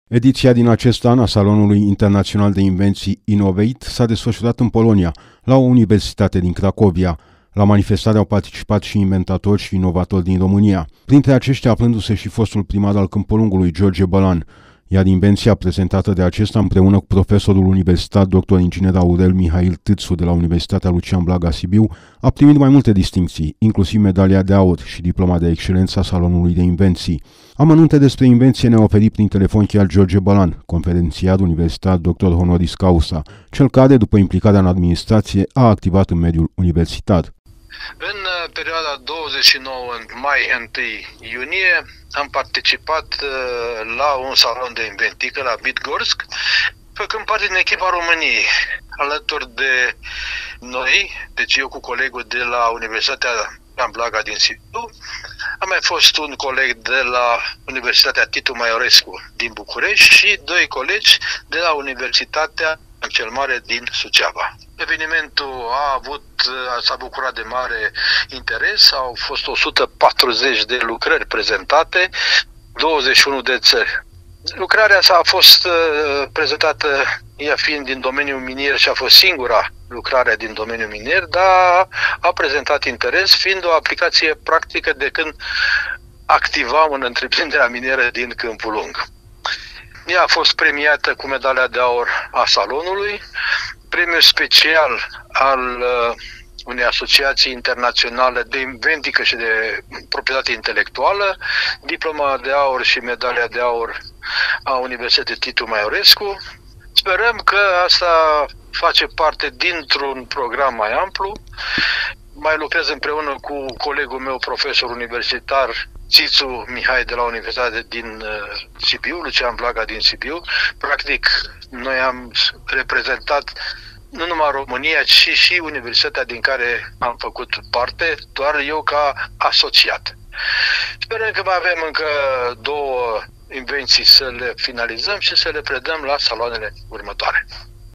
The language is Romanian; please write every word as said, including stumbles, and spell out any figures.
Ediția din acest an a Salonului Internațional de Invenții Innovate s-a desfășurat în Polonia, la o universitate din Cracovia. La manifestare au participat și inventatori și inovatori din România, printre aceștia aflându-se și fostul primar al Câmpulungului, George Bălan, iar invenția prezentată de acesta împreună cu profesorul universitar doctor inginer Aurel Mihail Tâțu de la Universitatea Lucian Blaga Sibiu a primit mai multe distincții, inclusiv medalia de aur și diploma de excelență a Salonului de Invenții. Amănunte despre invenție ne-a oferit prin telefon chiar George Bălan, conferențiar universitar doctor honoris causa, cel care, după implicarea în administrație, a activat în mediul universitar. În perioada douăzeci și nouă mai - unu iunie am participat la un salon de inventică la Bitgorsk, făcând parte din echipa României. Alături de noi, deci eu cu colegul de la Universitatea Lucian Blaga din Sibiu, a mai fost un coleg de la Universitatea Titu Maiorescu din București și doi colegi de la Universitatea cel Mare din Suceava. Evenimentul a avut, s-a bucurat de mare interes, au fost o sută patruzeci de lucrări prezentate, douăzeci și unu de țări. Lucrarea sa a fost prezentată, ea fiind din domeniul minier și a fost singura lucrare din domeniul minier, dar a prezentat interes, fiind o aplicație practică de când activam în întreprinderea minieră din Câmpul Lung. Ea a fost premiată cu medalia de aur a salonului, premiul special al uh, unei asociații internaționale de inventică și de proprietate intelectuală, diploma de aur și medalia de aur a Universității Titu Maiorescu. Sperăm că asta face parte dintr-un program mai amplu. Mai lucrez împreună cu colegul meu, profesor universitar, Țițu Mihai de la Universitatea din Sibiu, Lucian Blaga din Sibiu. Practic, noi am reprezentat nu numai România, ci și universitatea din care am făcut parte, doar eu ca asociat. Sperăm că mai avem încă două invenții să le finalizăm și să le predăm la saloanele următoare.